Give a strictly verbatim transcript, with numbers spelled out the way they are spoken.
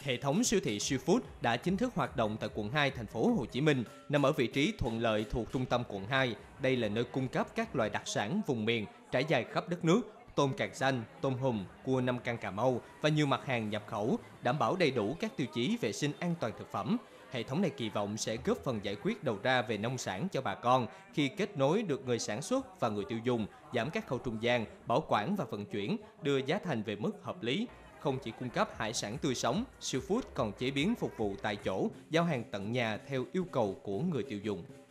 Hệ thống siêu thị Seafood đã chính thức hoạt động tại quận hai, thành phố Hồ Chí Minh, nằm ở vị trí thuận lợi thuộc trung tâm quận hai. Đây là nơi cung cấp các loại đặc sản vùng miền trải dài khắp đất nước, tôm càng xanh, tôm hùm, cua Nam Can Cà Mau và nhiều mặt hàng nhập khẩu, đảm bảo đầy đủ các tiêu chí vệ sinh an toàn thực phẩm. Hệ thống này kỳ vọng sẽ góp phần giải quyết đầu ra về nông sản cho bà con khi kết nối được người sản xuất và người tiêu dùng, giảm các khâu trung gian, bảo quản và vận chuyển, đưa giá thành về mức hợp lý. Không chỉ cung cấp hải sản tươi sống, Seafood còn chế biến phục vụ tại chỗ, giao hàng tận nhà theo yêu cầu của người tiêu dùng.